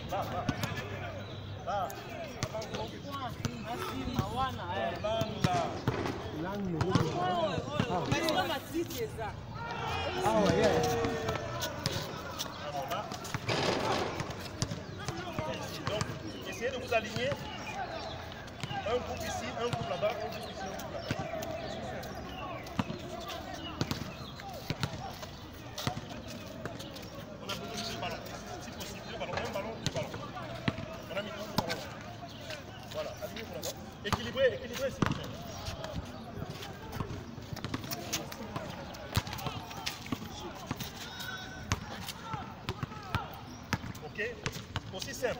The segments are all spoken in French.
Essayez de vous aligner. Un groupe ici, un groupe là-bas, un groupe ici, un groupe là-bas. On a besoin de 2 ballons. Si possible, 2 ballons. Un ballon, 2 ballons. On a mis 2 ballons. Voilà, alignez-vous là-bas. Équilibrez, s'il vous plaît. Ok? Aussi simple.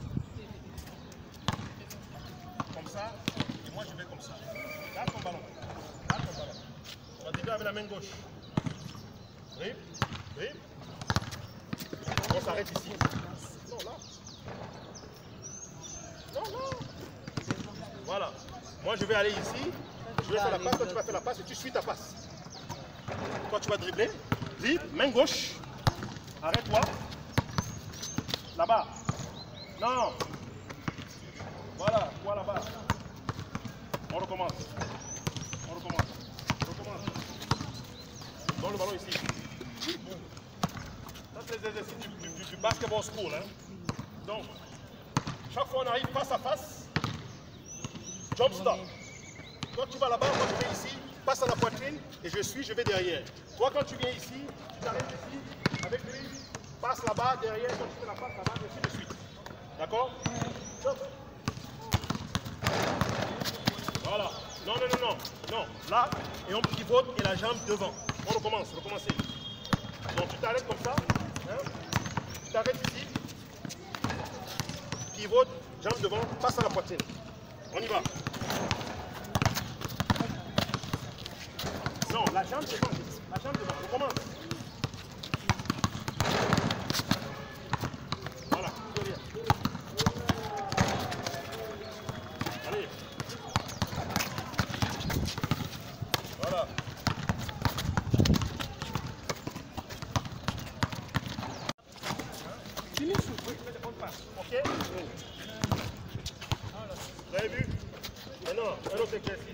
Comme ça, et moi je vais comme ça. Là ton ballon. Là ton ballon. On va déjà avec la main gauche. Oui, oui. On s'arrête ici. Non, là. Non, non. Voilà. Moi je vais aller ici. Je vais faire la passe. Toi tu vas faire la passe et tu suis ta passe. Toi tu vas dribbler. Dribble, main gauche. Arrête-toi. Là-bas. Non. Voilà, toi là-bas. On recommence. On recommence. On recommence. Donne le ballon ici. Ça, c'est les exercices du basketball school. Hein. Donc, chaque fois on arrive face à face, jump stop. Toi, tu vas là-bas, moi je vais ici, passe à la poitrine et je vais derrière. Toi, quand tu viens ici, tu t'arrêtes ici, avec lui, passe là-bas, derrière, quand tu fais la passe là-bas, et ainsi de suite. D'accord? Voilà. Non, non, non, non. Non. Là, et on pivote et la jambe devant. On recommence, recommencer. Donc tu t'arrêtes comme ça. Hein? Tu t'arrêtes ici. Pivote, jambe devant, passe à la poitrine. On y va. Non, la jambe devant. La jambe devant. On commence. Voilà. Allez. Voilà. Fini sous. Oui, fais des bonnes passes. Ok? Vous avez vu? Maintenant, un autre exercice.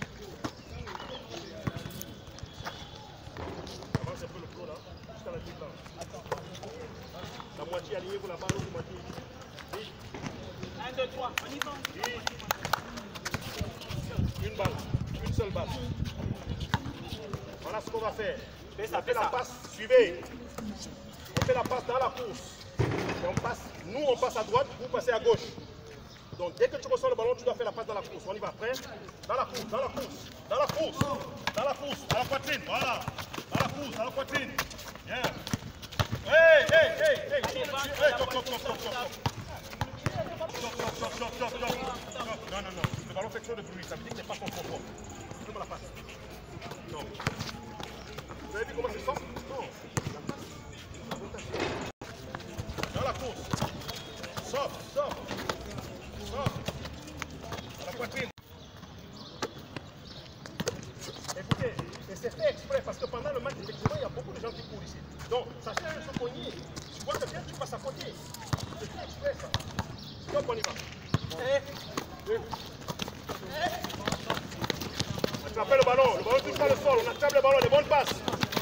Avance un peu le flot là, jusqu'à la petite là. La moitié alignée pour la balle, l'autre moitié ici. 1, 2, 3, on y va. Une balle, une seule balle. Voilà ce qu'on va faire. On fait la passe, suivez. On fait la passe dans la course. Et on passe, nous on passe à droite, vous passez à gauche. Donc dès que tu reçois le ballon, tu dois faire la passe dans la course. On y va, prêt? Dans la course, dans la course, dans la course, dans la course, à la poitrine, voilà. Dans la course, à la poitrine. Bien. Hey, hey, hey, hey. Hey, stop, stop, stop, stop, stop. Stop. Non, non, non. Le ballon fait trop de bruit, ça veut dire que c'est pas confort. Fais-moi la passe. Non. Vous avez vu comment c'est simple? Non. La passe. Dans la course. Stop. À la poitrine. Écoutez, et c'est fait exprès parce que pendant le match, effectivement, il y a beaucoup de gens qui courent ici. Donc, ça cherche un poignet. Tu vois que bien, tu passes à côté. C'est fait exprès ça. Stop, on y va. On attrape le ballon touche pas le sol, on attrape le ballon, les bonnes passes.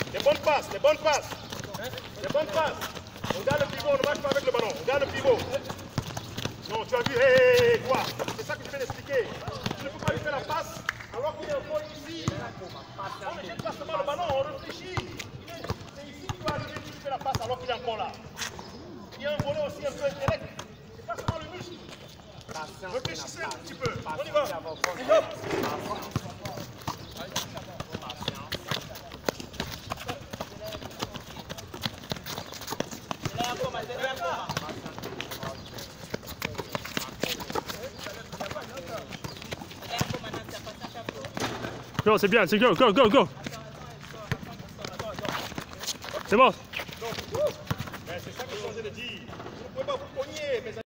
On garde le pivot, on ne marche pas avec le ballon, on garde le pivot. Non, tu as vu, hey, quoi? C'est ça que je viens d'expliquer. Tu ne peux pas lui faire la passe alors qu'il est encore ici. On ne jette pas seulement le ballon, on réfléchit. C'est ici que tu vas arriver, tu fais la passe alors qu'il est encore là. Il y a un volet aussi un peu intellect. C'est pas seulement le muscle. Réfléchissez un petit peu. On y va. Non, c'est bien, c'est go. C'est bon. C'est ça que je suis en train de dire. Vous ne pouvez pas vous cogner, mes amis.